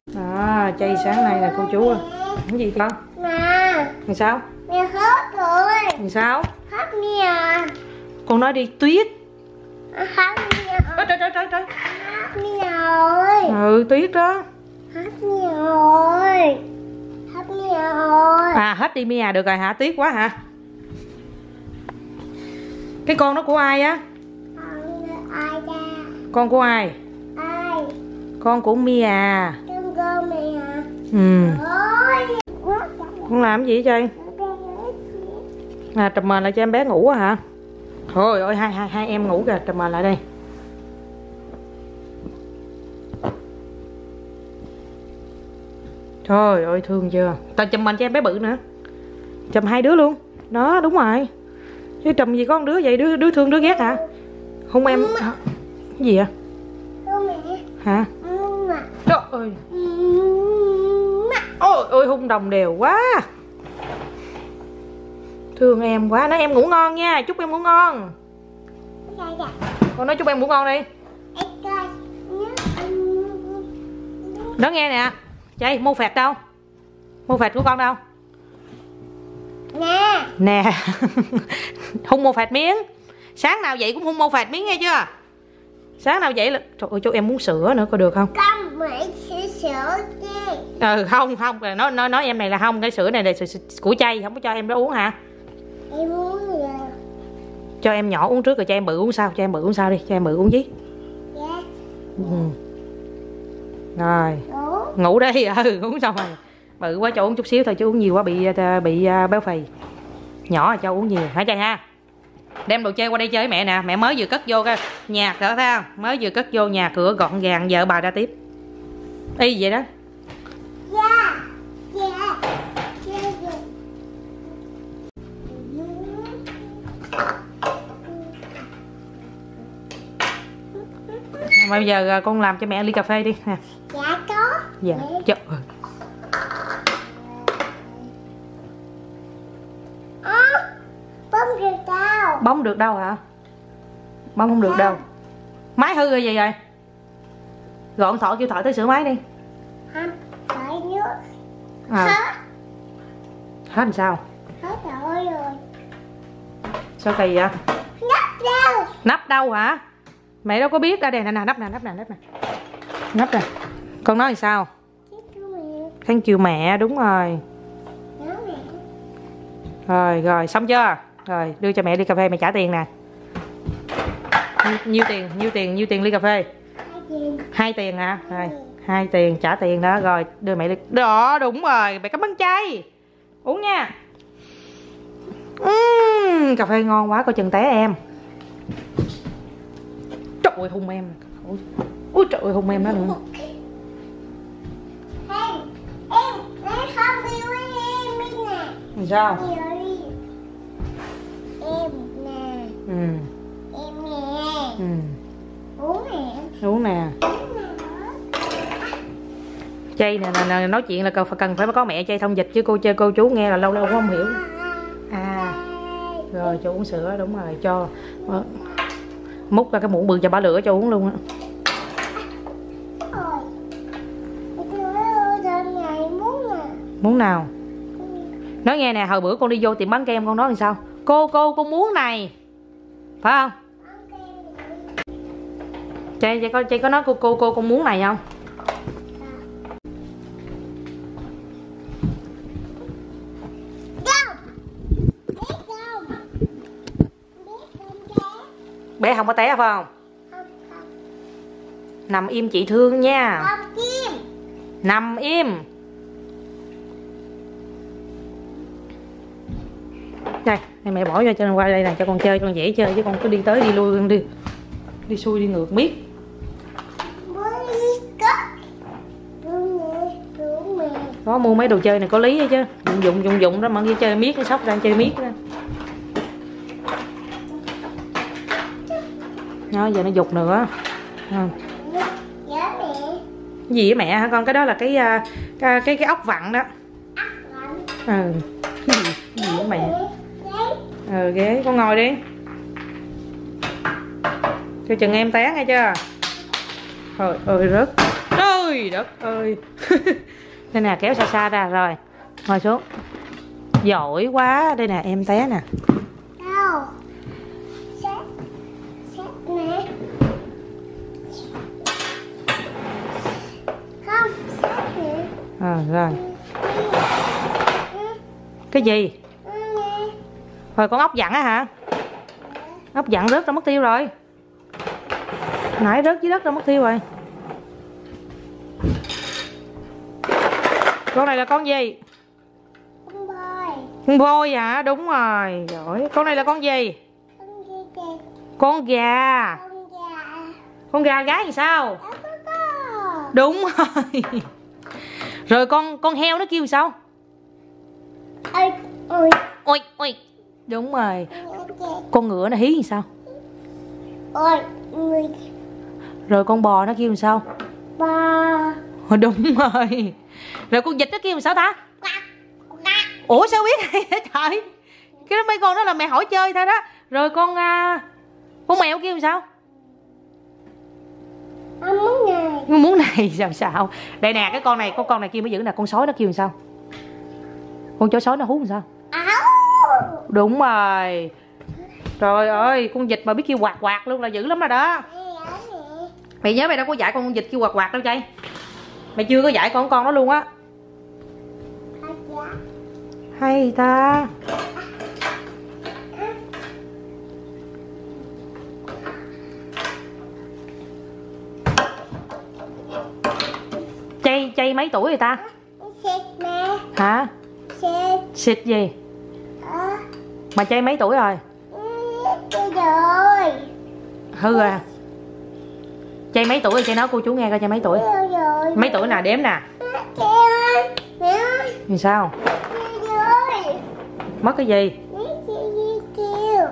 Đó, chay sáng nay là cô chú à. Cái gì con? Nè. Làm sao? Mẹ hết rồi. Làm sao? Hết mẹ. Con nói đi tuyết. Hết mẹ. Trời. Hết mẹ rồi. Ừ, tuyết đó. Hết mẹ rồi. Hết mẹ rồi. À, hết đi Mia được rồi hả? Tuyết quá hả? Cái con đó của ai á? Ai ra? Con của ai? Ai? Con của Mia. Con mẹ. Ừ. Ôi. Con làm cái gì vậy? À, trùm mền lại cho em bé ngủ á hả? Thôi ơi, hai em ngủ kìa, trùm mền lại đây. Trời ơi, thương chưa? Tao trùm mền cho em bé bự nữa. Trùm hai đứa luôn. Đó, đúng rồi. Chứ trùm gì có một đứa vậy, đứa thương đứa ghét hả? Không em... Cái gì vậy? Con mẹ. Hả? Trời ơi. Ôi ôi, hung đồng đều quá. Thương em quá. Nói em ngủ ngon nha. Chúc em ngủ ngon. Con nói chúc em ngủ ngon đi. Đó nghe nè. Chay, mua phẹt đâu? Mua phẹt của con đâu? Nè. Nè. Hung mua phẹt miếng. Sáng nào vậy cũng hung mua phẹt miếng nghe chưa? Sáng nào vậy là... Trời ơi, chú em muốn sữa nữa, có được không? Con mẹ sữa chứ. Không, nói em này là không. Cái sữa này là sữa của Chay, không có cho em đó uống hả? Em uống gì? Cho em nhỏ uống trước rồi cho em bự uống sau. Cho em bự uống sau đi, cho em bự uống gì? Dạ. Rồi. Ngủ đi, uống xong rồi. Bự quá cho uống chút xíu thôi, chứ uống nhiều quá bị béo phì. Nhỏ là cho uống nhiều, hả Chay ha? Đem đồ chơi qua đây chơi với mẹ nè. Mẹ mới vừa cất vô cái nhà cửa, thấy không? Mới vừa cất vô nhà cửa gọn gàng, vợ bà ra tiếp. Y vậy đó. Dạ. Bây giờ con làm cho mẹ ly cà phê đi nè. Dạ có. Dạ. Trời ơi. Bấm được đâu. Bấm được đâu hả? Bấm không được đâu. Máy hư rồi gì rồi? Gọn Thọ kêu Thọ tới sửa máy đi. Không, phải nước. À. Hết. Hết làm sao? Hết rồi. Sao kỳ vậy? Nắp đâu? Nắp đâu hả? Mẹ đâu có biết. Đây nè, nắp nè. Nắp nè. Con nói thì sao? Thank you mẹ, đúng rồi. Rồi, xong chưa? Rồi, đưa cho mẹ ly cà phê, mẹ trả tiền nè. Nhiêu tiền ly cà phê? 2 tiền hả? Rồi, 2 tiền, trả tiền đó. Rồi, đưa mẹ ly. Đó, đúng rồi, mẹ cảm ơn Chay. Uống nha. Cà phê ngon quá, coi chừng té em. Trời ơi, hung em. Ui trời ơi, hung em đó nữa. Em không yêu em nè. Làm sao? Em nè. Em nè. Uống nè. Uống nè. Chay nè, nói chuyện là cần phải có mẹ Chay thông dịch, chứ cô chú nghe là lâu cũng không hiểu. À. Rồi cho uống sữa, đúng rồi, cho múc ra cái muỗng bự cho bả lửa cho uống luôn á. Muốn nào? Nói nghe nè, hồi bữa con đi vô tiệm bán kem con nói làm sao? Con muốn này. Phải không? Chay có nói cô con muốn này không? Bé không có té phải không? Nằm im chị thương nha. Nằm im. Đây mẹ bỏ vô cho qua đây nè, cho con chơi, cho con dễ chơi, chứ con cứ đi tới đi lui đi xuôi đi ngược miết. Có mua mấy đồ chơi này có lý hết chứ. Dụng đó mà đi chơi miết, nó sóc ra chơi miết đó. Nó giờ nó giục nữa. Gì với mẹ hả con? Cái đó là cái ốc vặn đó. Cái gì với mẹ? Ghế, con ngồi đi. Cho chừng em té nghe chưa? Trời ơi rớt. Trời đất ơi. Đây nè, kéo xa xa ra rồi. Ngồi xuống. Giỏi quá. Đây nè, em té nè. Đâu? Xếp nè. Không, xếp nè. Rồi. Cái gì? Rồi con ốc dặn á hả? Ốc dặn rớt ra mất tiêu rồi. Nãy rớt dưới đất ra mất tiêu rồi. Con này là con gì? Con voi. Con voi hả? Đúng rồi. Giỏi. Con này là con gì? Con gì kìa? Con gà. Con gà. Con gà gái thì sao? Có. Đúng rồi. Rồi con heo nó kêu sao? Ôi, ôi. Ôi, ôi. Đúng rồi. Con ngựa nó hí thì sao? Ôi, người. Rồi con bò nó kêu làm sao? Bò. Đúng rồi. Rồi con vịt nó kêu làm sao ta? Ủa sao biết hay hả trời? Cái đó mấy con đó là mẹ hỏi chơi thôi đó. Rồi con mèo kêu làm sao? Muốn này. Muốn này sao? Đây nè, cái con này kêu mới giữ nè. Con sói nó kêu làm sao? Con chó sói nó hú làm sao? Áo. Đúng rồi. Trời ơi, con vịt mà biết kêu quạt quạt luôn là dữ lắm rồi đó. Mày nhớ mày đâu có dạy con vịt kêu quạt quạt đâu Chay. Mày chưa có dạy con đó luôn á. Hay ta. Chay mấy tuổi rồi ta? Xịt nè. Hả? Xịt gì? Mà Chay mấy tuổi rồi? Rồi. Hư à. Chay mấy tuổi rồi? Chay nói cô chú nghe coi Chay mấy tuổi. Rồi. Mấy tuổi nào đếm nè. Mẹ ơi. Vì sao? Rồi. Mất cái gì? Kêu.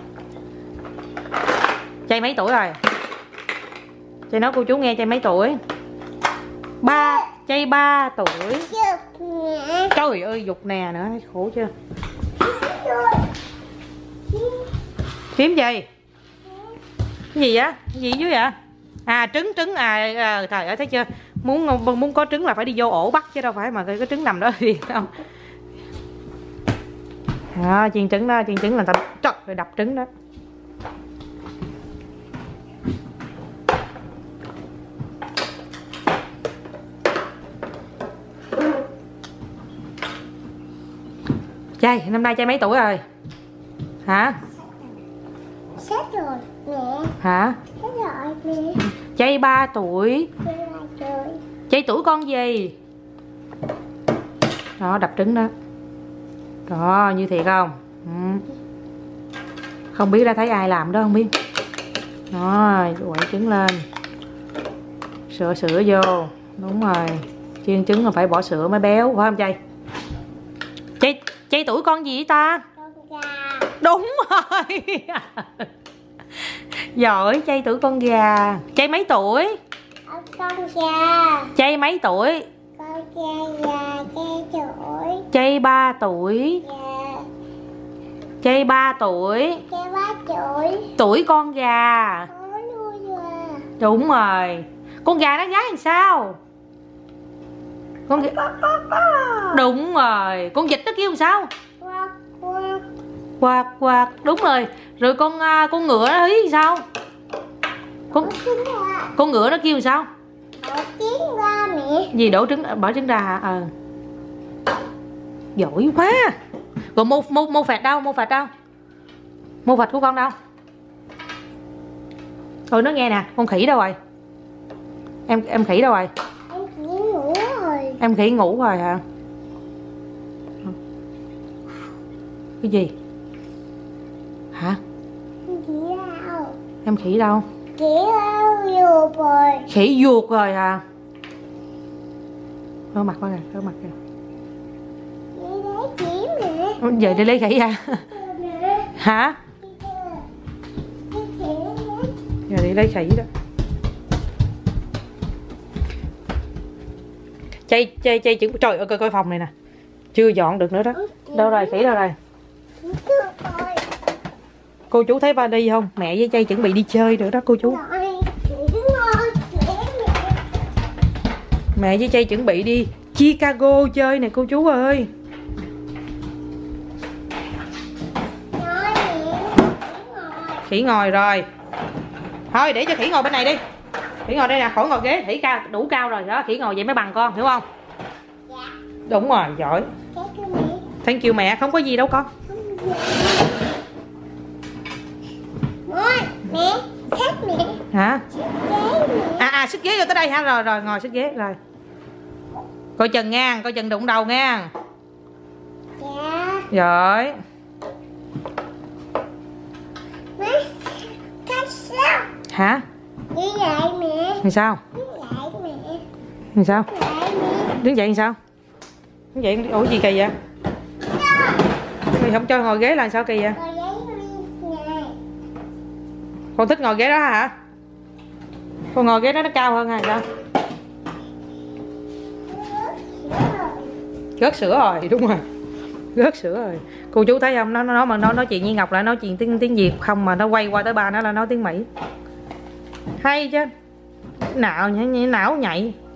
Chay mấy tuổi rồi? Chay nói cô chú nghe Chay mấy tuổi? Chay 3 tuổi. Trời ơi, dục nè nữa, khổ chưa? Phím gì? Cái gì vậy? Cái gì dưới vậy? À trứng trời ơi thấy chưa? Muốn có trứng là phải đi vô ổ bắt chứ đâu phải mà cái trứng nằm đó thì không. Chiên trứng đó, chiên trứng là ta trời ơi, đập trứng đó. Chay, năm nay Chay mấy tuổi rồi? Hả? Xếp rồi mẹ. Hả? Xếp rồi mẹ. Chay 3 tuổi. Rồi. Chay tuổi con gì? Đó, đập trứng đó. Đó, như thiệt không? Không biết đã thấy ai làm đó không biết. Đó, quậy trứng lên. Sữa vô. Đúng rồi. Chiên trứng là phải bỏ sữa mới béo, phải không Chay? Chay tuổi con gì vậy ta? Con gà. Đúng rồi. Giỏi, Chay tuổi con gà. Chay mấy tuổi? Con gà. Chay mấy tuổi? Con gà Chay tuổi. Chay 3 tuổi. Gà. Chay 3 tuổi. Chay 3 tuổi. Tuổi con gà. Có nuôi gà. Đúng rồi. Con gà nó gái làm sao? Con gà. Đúng rồi. Con vịt nó kêu làm sao? Quack quack. Quạt quạt. Đúng rồi. Rồi con ngựa nó hí làm sao? Con ngựa nó kêu làm sao? Bỏ trứng ra mẹ. Gì đổ trứng, bỏ trứng ra hả? Giỏi quá. Rồi mô phạt đâu? Mô phạt của con đâu? Nó nghe nè. Con khỉ đâu rồi? Em khỉ đâu rồi? Em chỉ ngủ rồi. Em khỉ ngủ rồi hả? Cái gì? Hả? Em chỉ đâu? Em khỉ đâu? Chỉ ruột rồi. Khỉ ruột rồi hả? Rửa mặt coi kìa, rửa mặt kìa. Đi lấy chỉ mẹ. Về đi lấy khỉ à? Mẹ. Hả? Giờ đi lấy khỉ đó. Chay chữ trời ơi, coi phòng này nè. Chưa dọn được nữa đó. Đâu rồi, khỉ đâu rồi? Cô chú thấy ba đi không? Mẹ với Chay chuẩn bị đi chơi nữa đó cô chú. Mẹ với Chay chuẩn bị đi Chicago chơi nè cô chú ơi. Nói mẹ. Khỉ ngồi rồi. Thôi để cho Khỉ ngồi bên này đi. Khỉ ngồi đây nè, khỏi ngồi ghế. Khỉ cao, đủ cao rồi đó. Khỉ ngồi vậy mới bằng con, hiểu không? Dạ. Đúng rồi, giỏi. Cái mẹ. Thank you mẹ, không có gì đâu con. Ôi, mẹ, xách mẹ. Hả? Ghế mẹ. Xích ghế vô tới đây hả? Rồi rồi, ngồi xích ghế rồi. Coi chừng nha, coi chừng đụng đầu nha. Dạ. Rồi. Má, cách sao? Hả? Đi lại mẹ. Thì sao? Đi lại mẹ. Thì sao? Đi lại mẹ. Đứng dậy thì sao? Đứng dậy, ủa gì kỳ vậy? Mày không cho ngồi ghế là sao kỳ vậy? Rồi giấy đi này. Con thích ngồi ghế đó hả? Con ngồi ghế đó nó cao hơn hay sao? Rớt sữa rồi, đúng rồi. Rớt sữa rồi. Cô chú thấy không? Nó mà nó nói chuyện với Ngọc lại nói chuyện tiếng Việt không mà nó quay qua tới ba nó là nói tiếng Mỹ. Hay chứ. Não nhảy.